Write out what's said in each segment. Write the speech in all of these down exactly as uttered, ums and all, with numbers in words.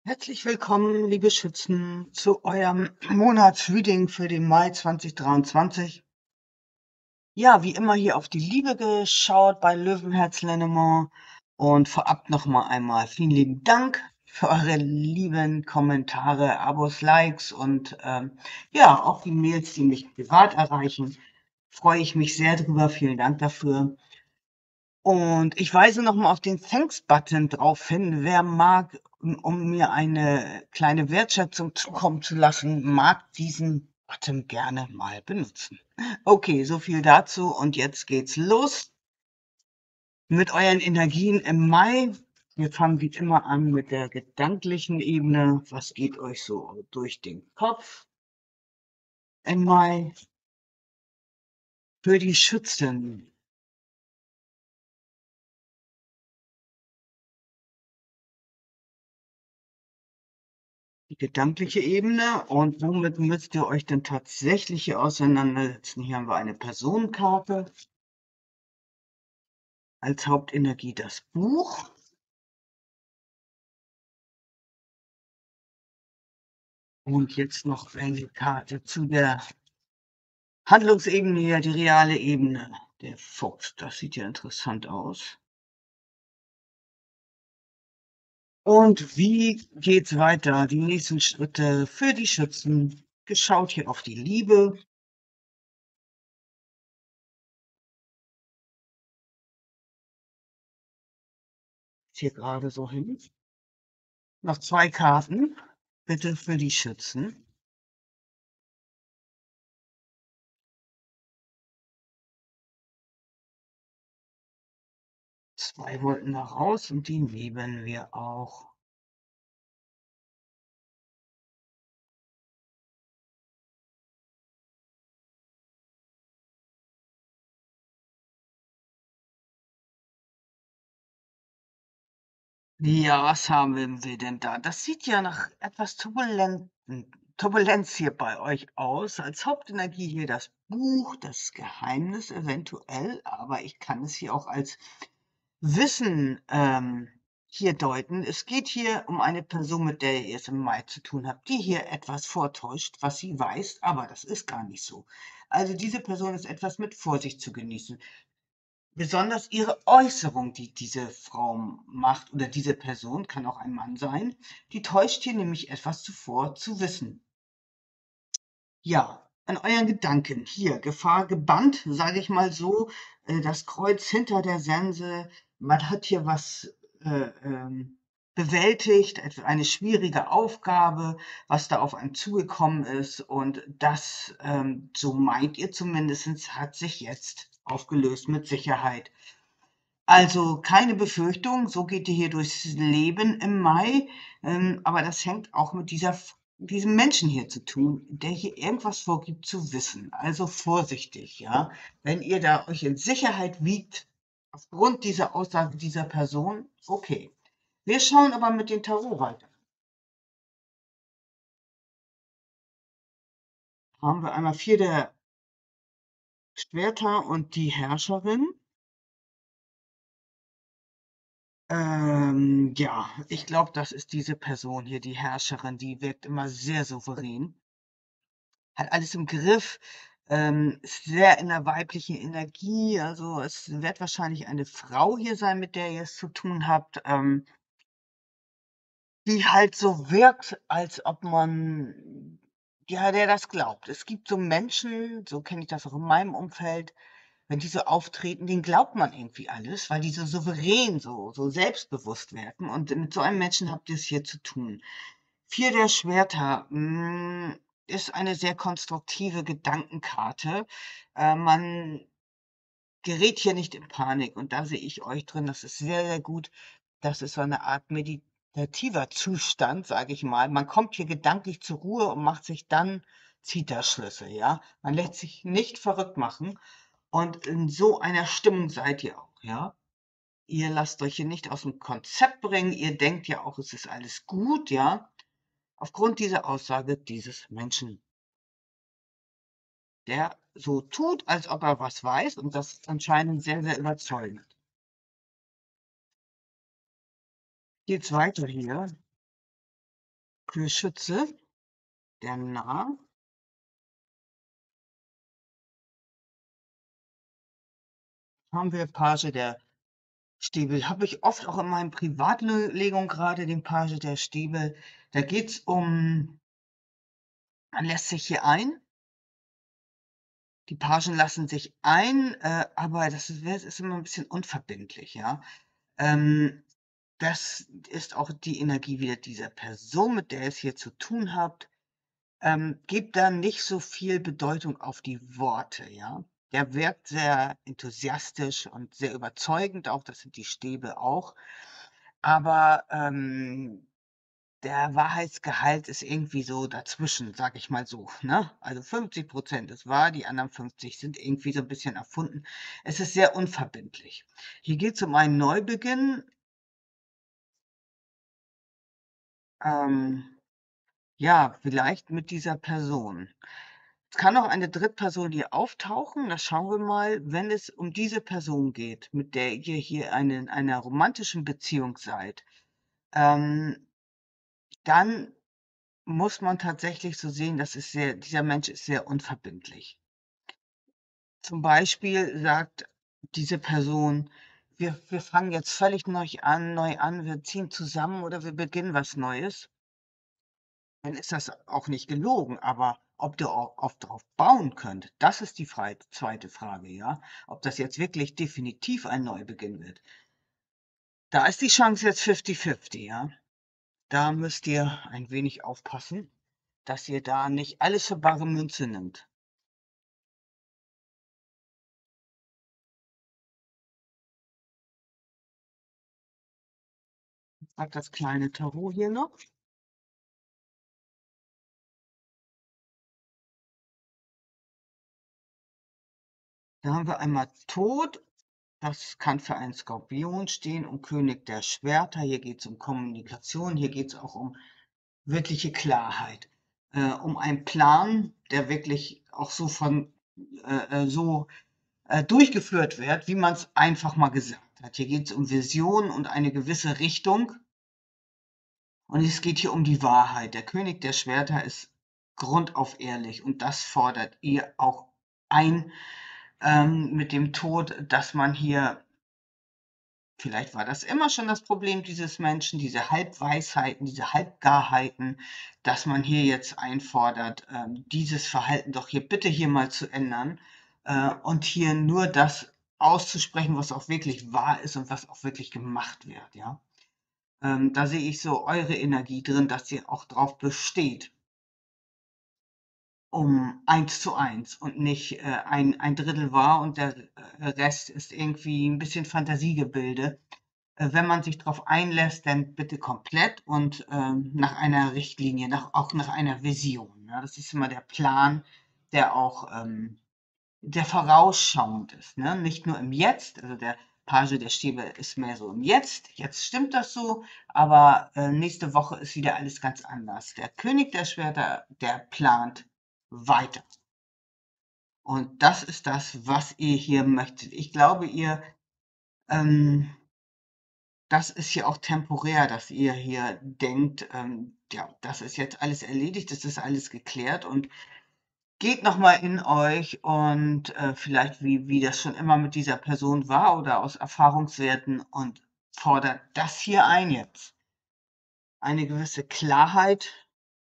Herzlich willkommen, liebe Schützen, zu eurem Monatsreading für den Mai zweitausenddreiundzwanzig. Ja, wie immer hier auf die Liebe geschaut bei Löwenherz Lennemont und vorab noch mal einmal vielen lieben Dank für eure lieben Kommentare, Abos, Likes und ähm, ja, auch die Mails, die mich privat erreichen. Freue ich mich sehr drüber. Vielen Dank dafür. Und ich weise noch mal auf den Thanks-Button drauf hin. Wer mag, um um mir eine kleine Wertschätzung zukommen zu lassen, mag diesen Button gerne mal benutzen. Okay, so viel dazu und jetzt geht's los mit euren Energien im Mai. Wir fangen wie immer an mit der gedanklichen Ebene. Was geht euch so durch den Kopf im Mai? Für die Schützen. Die gedankliche Ebene. Und womit müsst ihr euch denn tatsächlich hier auseinandersetzen? Hier haben wir eine Personenkarte. Als Hauptenergie das Buch. Und jetzt noch eine Karte zu der Handlungsebene, ja, die reale Ebene. Der Fuchs, das sieht ja interessant aus. Und wie geht's weiter? Die nächsten Schritte für die Schützen. Geschaut hier auf die Liebe. Hier gerade so hin. Noch zwei Karten, bitte für die Schützen. Zwei wollten da raus und die nehmen wir auch. Ja, was haben wir denn da? Das sieht ja nach etwas turbulenten Turbulenz hier bei euch aus. Als Hauptenergie hier das Buch, das Geheimnis eventuell, aber ich kann es hier auch als Wissen, ähm, hier deuten. Es geht hier um eine Person, mit der ihr es im Mai zu tun habt, die hier etwas vortäuscht, was sie weiß, aber das ist gar nicht so. Also diese Person ist etwas mit Vorsicht zu genießen. Besonders ihre Äußerung, die diese Frau macht oder diese Person, kann auch ein Mann sein, die täuscht hier nämlich etwas zuvor zu wissen. Ja, an euren Gedanken. Hier, Gefahr gebannt, sage ich mal so. Äh, das Kreuz hinter der Sense. Man hat hier was äh, ähm, bewältigt, et- eine schwierige Aufgabe, was da auf einen zugekommen ist. Und das, ähm, so meint ihr zumindest, hat sich jetzt aufgelöst mit Sicherheit. Also keine Befürchtung, so geht ihr hier durchs Leben im Mai. Ähm, aber das hängt auch mit dieser, F- diesem Menschen hier zu tun, der hier irgendwas vorgibt zu wissen. Also vorsichtig, ja. Wenn ihr da euch in Sicherheit wiegt, aufgrund dieser Aussage dieser Person, okay. Wir schauen aber mit dem Tarot weiter. Haben wir einmal vier der Schwerter und die Herrscherin. Ähm, ja, ich glaube, das ist diese Person hier, die Herrscherin, die wirkt immer sehr souverän. Hat alles im Griff, ähm, ist sehr in der weiblichen Energie. Also, es wird wahrscheinlich eine Frau hier sein, mit der ihr es zu tun habt, ähm, die halt so wirkt, als ob man ja, der das glaubt. Es gibt so Menschen, so kenne ich das auch in meinem Umfeld, wenn die so auftreten, denen glaubt man irgendwie alles, weil die so souverän, so so selbstbewusst wirken und mit so einem Menschen habt ihr es hier zu tun. Vier der Schwerter, hm, ist eine sehr konstruktive Gedankenkarte. Äh, man gerät hier nicht in Panik und da sehe ich euch drin. Das ist sehr, sehr gut. Das ist so eine Art meditativer Zustand, sage ich mal. Man kommt hier gedanklich zur Ruhe und macht sich dann Zitterschlüsse, ja? Man lässt sich nicht verrückt machen und in so einer Stimmung seid ihr auch, ja? Ihr lasst euch hier nicht aus dem Konzept bringen. Ihr denkt ja auch, es ist alles gut, ja? Aufgrund dieser Aussage dieses Menschen, der so tut, als ob er was weiß und das ist anscheinend sehr, sehr überzeugend. Geht's weiter hier? Für Schütze, der Narr. Haben wir Page der Stäbe. Habe ich oft auch in meinen Privatlegung gerade den Page der Stäbe. Da geht's um man lässt sich hier ein. Die Pagen lassen sich ein, äh, aber das ist es ist immer 'n bisschen unverbindlich, ja? Ähm, das ist auch die Energie wieder dieser Person, mit der ihr's hier zu tun habt. Ähm, gebt da nicht so viel Bedeutung auf die Worte, ja? Der wirkt sehr enthusiastisch und sehr überzeugend auch, das sind die Stäbe auch. Aber, ähm, der Wahrheitsgehalt ist irgendwie so dazwischen, sage ich mal so, ne? Also fünfzig Prozent ist wahr, die anderen fünfzig sind irgendwie so 'n bisschen erfunden. Es ist sehr unverbindlich. Hier geht's um einen Neubeginn. Ähm, ja, vielleicht mit dieser Person. Es kann auch eine Drittperson hier auftauchen, das schauen wir mal. Wenn es um diese Person geht, mit der ihr hier eine in einer romantischen Beziehung seid, ähm, dann muss man tatsächlich so sehen, das ist sehr dieser Mensch ist sehr unverbindlich. Zum Beispiel sagt diese Person: „Wir wir fangen jetzt völlig neu an neu an, wir ziehen zusammen oder wir beginnen was Neues.“ Dann ist das auch nicht gelogen, aber ob du au auf drauf bauen könnt, das ist die frei zweite Frage, ja? Ob das jetzt wirklich definitiv ein Neubeginn wird. Da ist die Chance jetzt fifty fifty, ja? Da müsst ihr ein wenig aufpassen, dass ihr da nicht alles für bare Münze nimmt. Sagt das kleine Tarot hier noch. Da haben wir einmal Tod, das kann für einen Skorpion stehen und König der Schwerter. Hier geht's um Kommunikation, hier geht's auch um wirkliche Klarheit, äh, um einen Plan, der wirklich auch so von äh, äh, so, äh, durchgeführt wird, wie man's einfach mal gesagt hat. Hier geht's um Vision und eine gewisse Richtung. Und es geht hier um die Wahrheit. Der König der Schwerter ist grundauf ehrlich und das fordert ihr auch ein, ähm, mit dem Tod, dass man hier vielleicht war das immer schon das Problem dieses Menschen, diese Halbweisheiten, diese Halbgarheiten, dass man hier jetzt einfordert, ähm, dieses Verhalten doch hier bitte hier mal zu ändern, äh, und hier nur das auszusprechen, was auch wirklich wahr ist und was auch wirklich gemacht wird, ja? Ähm, da sehe ich so eure Energie drin, dass ihr auch drauf besteht um eins zu eins und nicht, äh, ein ein Drittel wahr und der, äh, Rest ist irgendwie 'n bisschen Fantasiegebilde. Äh, wenn man sich drauf einlässt, dann bitte komplett und, ähm, nach einer Richtlinie, nach auch nach einer Vision, ja? Das ist immer der Plan, der auch, ähm der vorausschauend ist, ne? Nicht nur im Jetzt, also der Page der Stäbe ist mehr so im Jetzt. Jetzt stimmt das so, aber, äh, nächste Woche ist wieder alles ganz anders. Der König der Schwerter, der plant weiter. Und das ist das, was ihr hier möchtet. Ich glaube, ihr, ähm das ist ja auch temporär, dass ihr hier denkt, ähm, ja, das ist jetzt alles erledigt, das ist alles geklärt und geht noch mal in euch und, äh, vielleicht, wie wie das schon immer mit dieser Person war oder aus Erfahrungswerten und fordert das hier ein jetzt. Eine gewisse Klarheit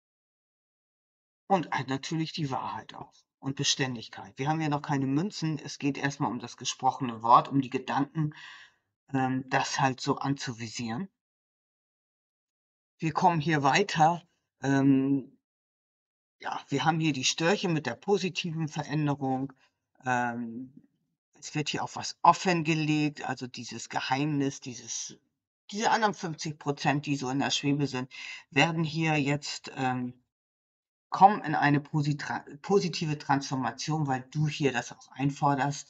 und halt natürlich die Wahrheit auch und Beständigkeit. Wir haben ja noch keine Münzen. Es geht erst mal um das gesprochene Wort, um die Gedanken, ähm, das halt so anzuvisieren. Wir kommen hier weiter. Ähm, ja, wir haben hier die Störche mit der positiven Veränderung. Ähm, es wird hier auf was offengelegt, also dieses Geheimnis, dieses diese anderen fünfzig Prozent, die so in der Schwebe sind, werden hier jetzt, ähm kommen in eine positra positive Transformation, weil du hier das auch einforderst.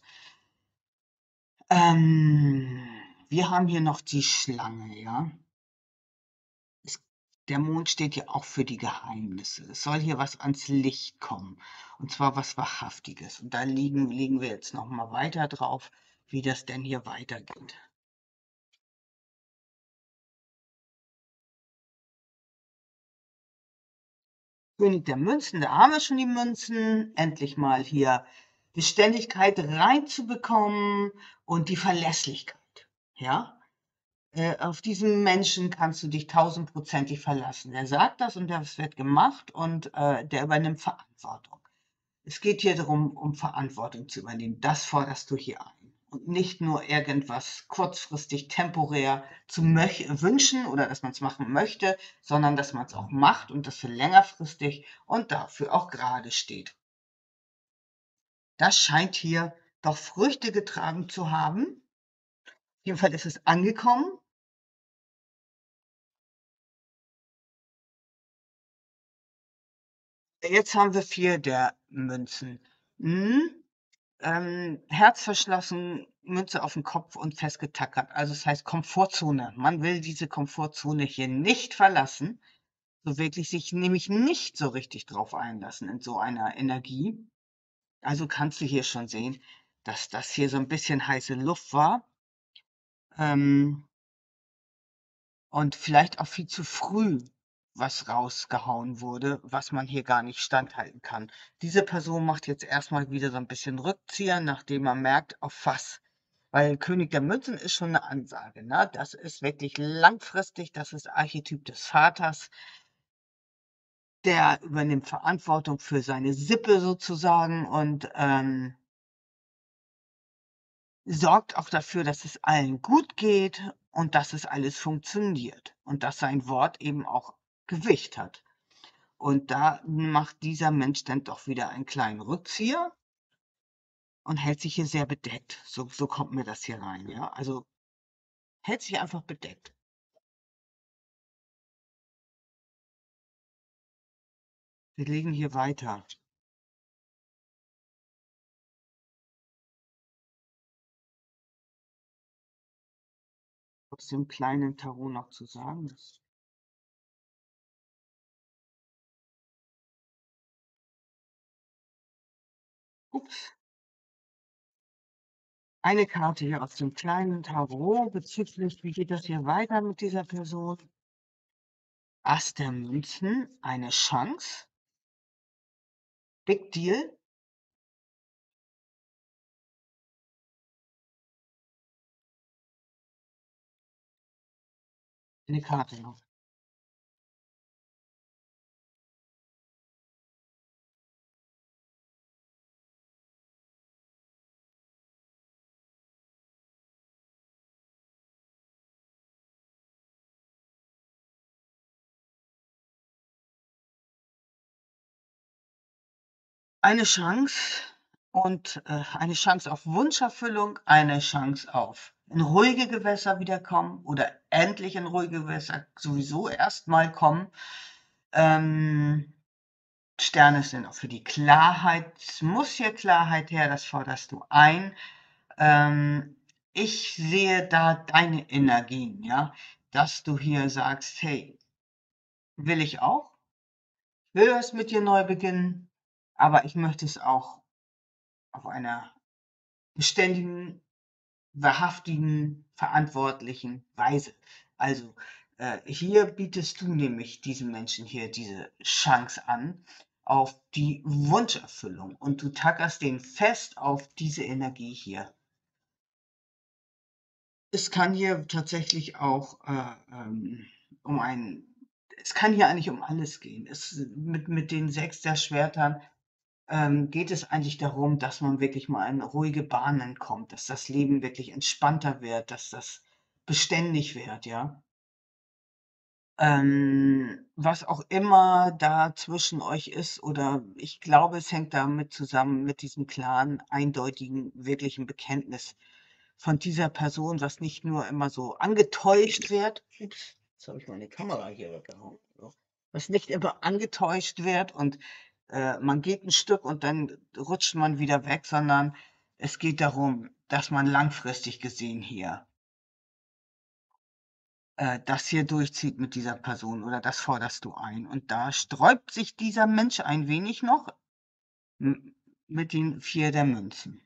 Ähm, wir haben hier noch die Schlange, ja? Es der Mond steht ja auch für die Geheimnisse. Es soll hier was ans Licht kommen, und zwar was Wahrhaftiges. Und da liegen legen wir jetzt noch mal weiter drauf, wie das denn hier weitergeht. König der Münzen, da haben wir schon die Münzen. Endlich mal hier Beständigkeit reinzubekommen und die Verlässlichkeit, ja? Äh, auf diesen Menschen kannst du dich tausendprozentig verlassen. Der sagt das und das wird gemacht und, äh, der übernimmt Verantwortung. Es geht hier darum, um Verantwortung zu übernehmen. Das forderst du hier ein. Und nicht nur irgendwas kurzfristig, temporär zu möch wünschen oder dass man es machen möchte, sondern dass man es auch macht und das für längerfristig und dafür auch gerade steht. Das scheint hier doch Früchte getragen zu haben. Auf jeden Fall ist es angekommen. Jetzt haben wir vier der Münzen. Mhm. Ähm, Herz verschlossen, Münze auf den Kopf und festgetackert. Also, das heißt Komfortzone. Man will diese Komfortzone hier nicht verlassen, so wirklich sich nämlich nicht so richtig drauf einlassen in so einer Energie. Also, kannst du hier schon sehen, dass das hier so 'n bisschen heiße Luft war, ähm, und vielleicht auch viel zu früh was rausgehauen wurde, was man hier gar nicht standhalten kann. Diese Person macht jetzt erst mal wieder so 'n bisschen Rückzieher, nachdem man merkt, auf was. Weil König der Münzen ist schon 'ne Ansage, ne? Das ist wirklich langfristig, das ist Archetyp des Vaters. Der übernimmt Verantwortung für seine Sippe sozusagen und, ähm sorgt auch dafür, dass es allen gut geht und dass es alles funktioniert und dass sein Wort eben auch Gewicht hat. Und da macht dieser Mensch dann doch wieder einen kleinen Rückzieher und hält sich hier sehr bedeckt. So so kommt mir das hier rein, ja? Also, hält sich einfach bedeckt. Wir legen hier weiter. Aus dem kleinen Tarot noch zu sagen? Das ups, eine Karte hier aus dem kleinen Tarot bezüglich wie geht das hier weiter mit dieser Person? Ass der Münzen, eine Chance, Big Deal, 'ne Karte noch. Eine Chance und, äh, eine Chance auf Wunscherfüllung, eine Chance auf in ruhige Gewässer wiederkommen oder endlich in ruhige Gewässer sowieso erst mal kommen. Ähm, Sterne sind auch für die Klarheit. Es muss hier Klarheit her, das forderst du ein. Ähm, ich sehe da deine Energien, ja, dass du hier sagst: „Hey, will ich auch. Will was mit dir neu beginnen, aber ich möchte es auch auf einer beständigen, wahrhaftigen, verantwortlichen Weise. Also, äh, hier bietest du nämlich diesen Menschen hier diese Chance an auf die Wunscherfüllung und du tackerst den fest auf diese Energie hier. Es kann hier tatsächlich auch, äh, ähm, um ein es kann hier eigentlich um alles gehen. Es mit mit den sechs der Schwertern ähm, geht es eigentlich darum, dass man wirklich mal in ruhige Bahnen kommt, dass das Leben wirklich entspannter wird, dass das beständig wird, ja? Ähm, was auch immer da zwischen euch ist oder ich glaube, es hängt damit zusammen mit diesem klaren, eindeutigen, wirklichen Bekenntnis von dieser Person, was nicht nur immer so angetäuscht wird. Ups, jetzt habe ich meine Kamera hier weggehauen. So. Was nicht immer angetäuscht wird und äh, man geht ein Stück und dann rutscht man wieder weg, sondern es geht darum, dass man langfristig gesehen hier äh, das hier durchzieht mit dieser Person oder das forderst du ein. Und da sträubt sich dieser Mensch ein wenig noch m mit den vier der Münzen.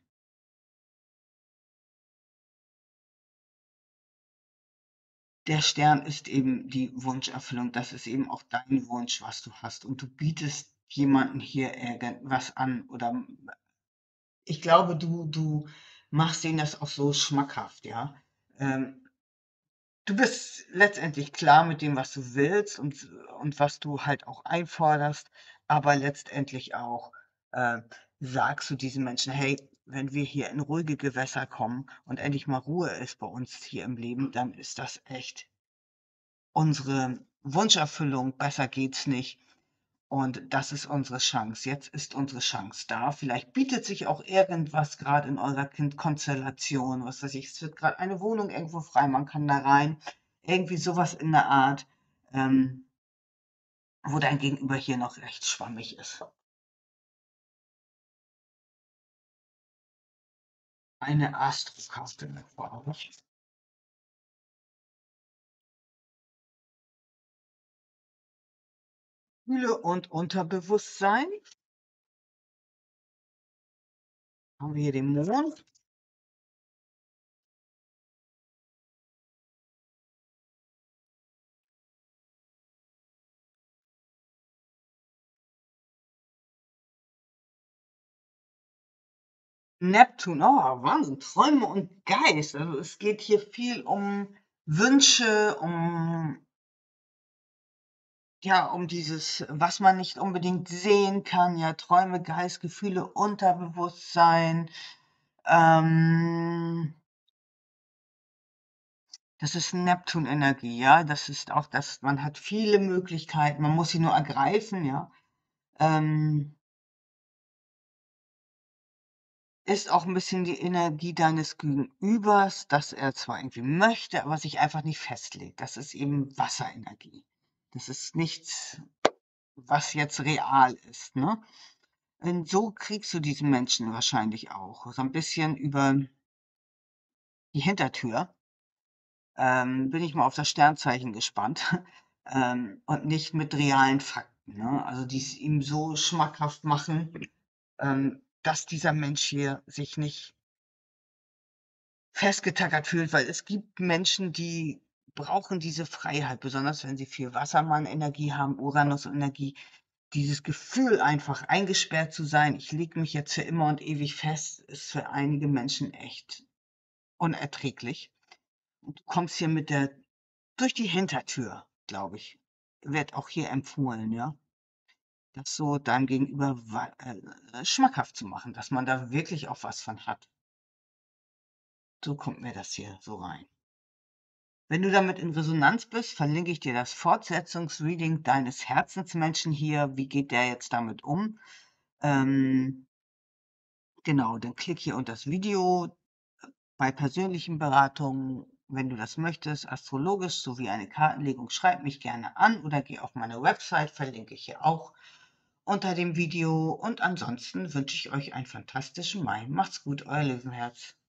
Der Stern ist eben die Wunscherfüllung. Das ist eben auch dein Wunsch, was du hast. Und du bietest jemandem hier irgendwas an. Oder ich glaube, du, du machst denen das auch so schmackhaft, ja. Ähm, du bist letztendlich klar mit dem, was du willst und, und was du halt auch einforderst, aber letztendlich auch äh, sagst du diesen Menschen, hey, wenn wir hier in ruhige Gewässer kommen und endlich mal Ruhe ist bei uns hier im Leben, dann ist das echt unsere Wunscherfüllung, besser geht's nicht. Und das ist unsere Chance. Jetzt ist unsere Chance da. Vielleicht bietet sich auch irgendwas gerade in eurer Kindkonstellation, was weiß ich, es wird gerade eine Wohnung irgendwo frei, man kann da rein. Irgendwie sowas in der Art, ähm, wo dein Gegenüber hier noch recht schwammig ist. Eine Astrokarte vor euch. Gefühle und Unterbewusstsein. Haben wir hier den Mond. Neptun, oh, Wahnsinn, Träume und Geist. Also es geht hier viel um Wünsche, um, ja, um dieses, was man nicht unbedingt sehen kann, ja, Träume, Geist, Gefühle, Unterbewusstsein. Ähm, das ist Neptun-Energie, ja. Das ist auch das, man hat viele Möglichkeiten, man muss sie nur ergreifen, ja. Ähm, ist auch ein bisschen die Energie deines Gegenübers, dass er zwar irgendwie möchte, aber sich einfach nicht festlegt. Das ist eben Wasserenergie. Das ist nichts, was jetzt real ist, ne? Und so kriegst du diesen Menschen wahrscheinlich auch. So ein bisschen über die Hintertür. Ähm, bin ich mal auf das Sternzeichen gespannt. Ähm, und nicht mit realen Fakten, ne? Also, die es ihm so schmackhaft machen, ähm, dass dieser Mensch hier sich nicht festgetackert fühlt, weil es gibt Menschen, die brauchen diese Freiheit, besonders wenn sie viel Wassermann-Energie haben, Uranus-Energie. Dieses Gefühl, einfach eingesperrt zu sein, ich lege mich jetzt für immer und ewig fest, ist für einige Menschen echt unerträglich. Und du kommst hier mit der durch die Hintertür, glaube ich, wird auch hier empfohlen, ja, das so deinem Gegenüber wa äh, schmackhaft zu machen, dass man da wirklich auch was von hat. So kommt mir das hier so rein. Wenn du damit in Resonanz bist, verlinke ich dir das Fortsetzungsreading deines Herzensmenschen hier. Wie geht der jetzt damit um? Ähm, genau, dann klick hier unter das Video bei persönlichen Beratungen, wenn du das möchtest, astrologisch sowie eine Kartenlegung, schreib mich gerne an oder geh auf meine Website, verlinke ich hier auch unter dem Video. Und ansonsten wünsche ich euch einen fantastischen Mai. Macht's gut, euer Löwenherz.